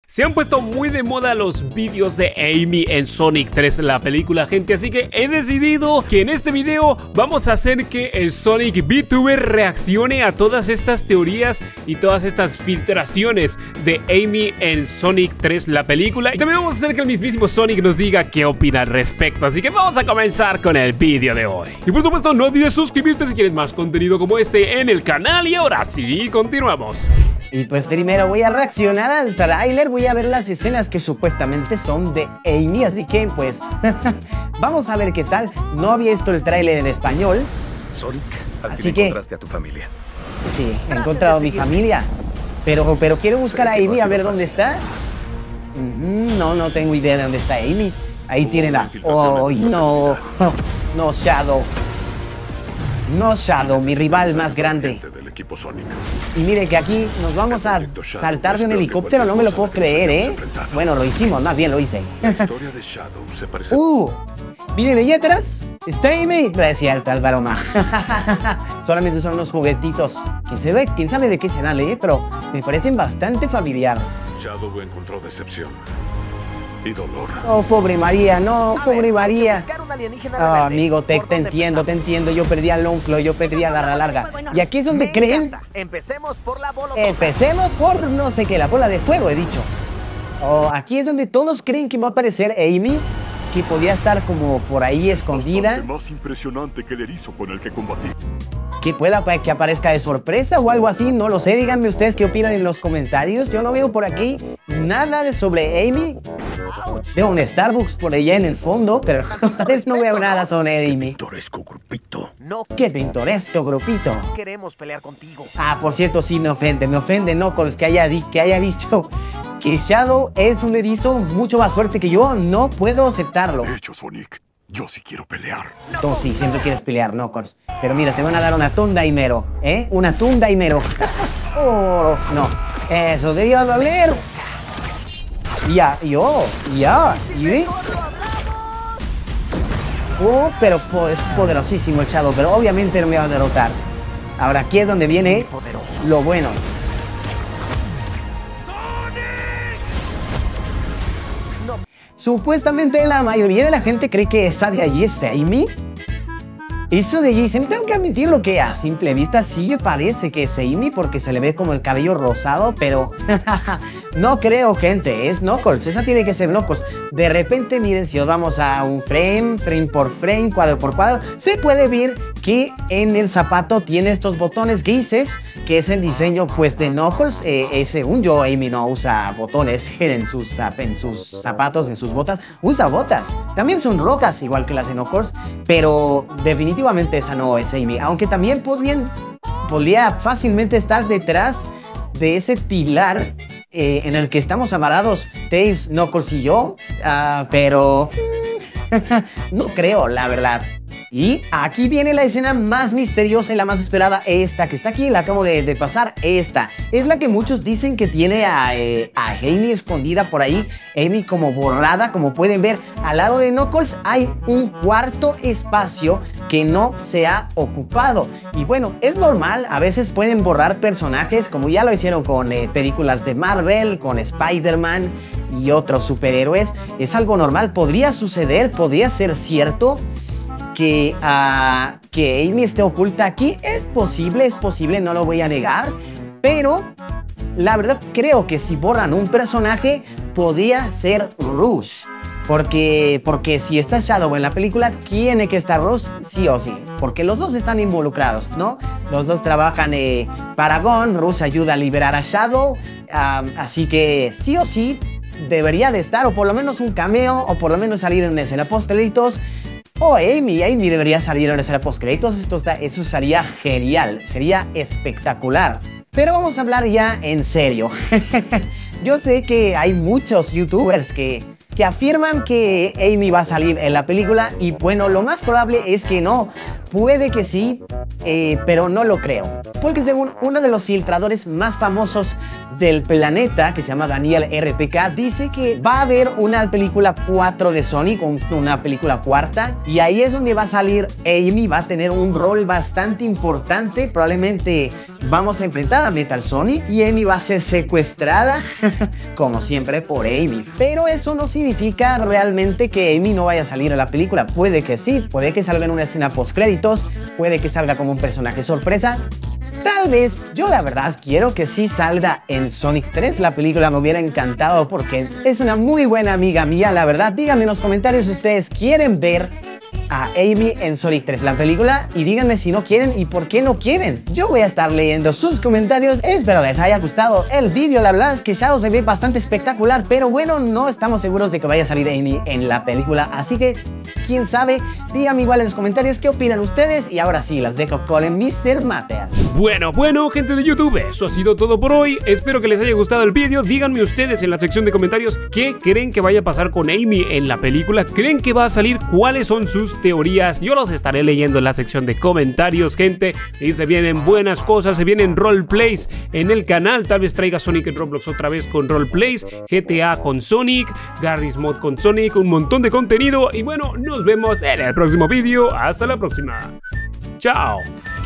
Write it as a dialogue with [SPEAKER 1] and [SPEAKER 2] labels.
[SPEAKER 1] Se han puesto muy de moda los vídeos de Amy en Sonic 3, la película, gente, así que he decidido que en este video vamos a hacer que el Sonic VTuber reaccione a todas estas teorías y todas estas filtraciones de Amy en Sonic 3, la película. Y también vamos a hacer que el mismísimo Sonic nos diga qué opina al respecto, así que vamos a comenzar con el vídeo de hoy. Y por supuesto no olvides suscribirte si quieres más contenido como este en el canal, y ahora sí, continuamos.
[SPEAKER 2] Y pues primero voy a reaccionar al tráiler, voy a ver las escenas que supuestamente son de Amy, así que pues vamos a ver qué tal. No había visto el tráiler en español.
[SPEAKER 3] Sonic,
[SPEAKER 2] así que
[SPEAKER 3] encontraste a tu familia.
[SPEAKER 2] Sí, he encontrado a mi familia, pero quiero buscar a Amy a ver dónde está. No tengo idea de dónde está Amy. Ahí tiene la... ¡Oh, no! No, Shadow. No, Shadow, mi rival más grande. Y mire que aquí nos vamos a saltar de un helicóptero, no me lo puedo creer, ¿eh? Bueno, lo hicimos, más bien lo hice. Miren, allá atrás está Amy. No es cierto, el broma. Solamente son unos juguetitos. ¿Quién sabe de qué serán, pero me parecen bastante familiar.
[SPEAKER 4] Shadow encontró decepción y dolor.
[SPEAKER 2] Oh, pobre María, no, pobre María. Amigo, te entiendo. Yo perdí al Onclo, yo perdí a la larga. Y aquí es donde creen.
[SPEAKER 5] Empecemos por la bola.
[SPEAKER 2] Empecemos por no sé qué, la bola de fuego, he dicho. Oh, aquí es donde todos creen que va a aparecer Amy, que podía estar como por ahí escondida.
[SPEAKER 4] Bastante más impresionante que el erizo con el que combatí.
[SPEAKER 2] Que pueda que aparezca de sorpresa o algo así, no lo sé. Díganme ustedes qué opinan en los comentarios. Yo no veo por aquí nada de sobre Amy. Veo un Starbucks por allá en el fondo, pero no veo nada sobre Amy.
[SPEAKER 3] Pintoresco grupito.
[SPEAKER 5] No
[SPEAKER 2] ¡Qué pintoresco grupito!
[SPEAKER 5] queremos pelear contigo.
[SPEAKER 2] Por cierto, sí me ofende, Knuckles que haya dicho que Shadow es un erizo mucho más fuerte que yo. No puedo aceptarlo.
[SPEAKER 4] De hecho, Sonic, yo sí quiero pelear.
[SPEAKER 2] Tú sí, siempre quieres pelear, Knuckles. Pero mira, te van a dar una tunda y mero, ¿eh? Una tunda y mero. Oh, no. Eso debería doler. ¿Y? Oh, pero es poderosísimo el Shadow, pero obviamente no me va a derrotar. Ahora aquí es donde viene lo bueno. Supuestamente la mayoría de la gente cree que esa de allí es Amy. Eso de Jason, tengo que admitirlo que a simple vista sí parece que es Amy porque se le ve como el cabello rosado, pero no creo, gente, es Knuckles, esa tiene que ser Knuckles. De repente, miren, si os vamos a un frame por frame, cuadro por cuadro, se puede ver que en el zapato tiene estos botones grises, que es el diseño pues de Knuckles. Según yo, Amy no usa botones en sus zapatos, en sus botas, usa botas. También son rocas, igual que las de Knuckles, pero definitivamente esa no es Amy, aunque también pues bien podría fácilmente estar detrás de ese pilar en el que estamos amarrados Tails, Knuckles y yo, pero no creo, la verdad. Y aquí viene la escena más misteriosa y la más esperada, esta que está aquí, la acabo de pasar. Esta es la que muchos dicen que tiene a Amy escondida por ahí, Amy como borrada. Como pueden ver, al lado de Knuckles hay un cuarto espacio que no se ha ocupado. Y bueno, es normal, a veces pueden borrar personajes, como ya lo hicieron con películas de Marvel, con Spider-Man y otros superhéroes. Es algo normal, podría suceder, podría ser cierto que Amy esté oculta aquí. Es posible, no lo voy a negar, pero la verdad creo que si borran un personaje podría ser Rush, porque si está Shadow en la película tiene que estar Rush sí o sí, porque los dos están involucrados, ¿no? Los dos trabajan para Gon. Rush ayuda a liberar a Shadow, así que sí o sí debería de estar, o por lo menos un cameo, o por lo menos salir en una escena post-créditos. Amy debería salir en escena post-créditos. Eso sería genial, sería espectacular. Pero vamos a hablar ya en serio. Yo sé que hay muchos youtubers que que afirman que Amy va a salir en la película y bueno, lo más probable es que no. Puede que sí, pero no lo creo. Porque según uno de los filtradores más famosos del planeta, que se llama Daniel RPK, dice que va a haber una película 4 de Sonic, una película cuarta, y ahí es donde va a salir Amy, va a tener un rol bastante importante. Probablemente vamos a enfrentar a Metal Sonic y Amy va a ser secuestrada, como siempre, por Amy. Pero eso no significa realmente que Amy no vaya a salir a la película. Puede que sí, puede que salga en una escena post-créditos, puede que salga como un personaje sorpresa. Tal vez, yo la verdad quiero que sí salga en Sonic 3, la película me hubiera encantado porque es una muy buena amiga mía, la verdad. Díganme en los comentarios si ustedes quieren ver a Amy en Sonic 3, la película, y díganme si no quieren y por qué no quieren. Yo voy a estar leyendo sus comentarios. Espero les haya gustado el vídeo. La verdad es que Shadow se ve bastante espectacular, pero bueno, no estamos seguros de que vaya a salir Amy en la película, así que quién sabe. Díganme igual en los comentarios qué opinan ustedes y ahora sí, las dejo con el Mr. Matter.
[SPEAKER 1] Bueno, gente de YouTube, eso ha sido todo por hoy. Espero que les haya gustado el vídeo. Díganme ustedes en la sección de comentarios qué creen que vaya a pasar con Amy en la película. ¿Creen que va a salir? ¿Cuáles son sus teorías? Yo los estaré leyendo en la sección de comentarios, gente. Y se vienen buenas cosas, se vienen roleplays en el canal. Tal vez traiga Sonic en Roblox otra vez con roleplays, GTA con Sonic, Garry's Mod con Sonic, un montón de contenido. Y bueno, nos vemos en el próximo vídeo. Hasta la próxima. Chao.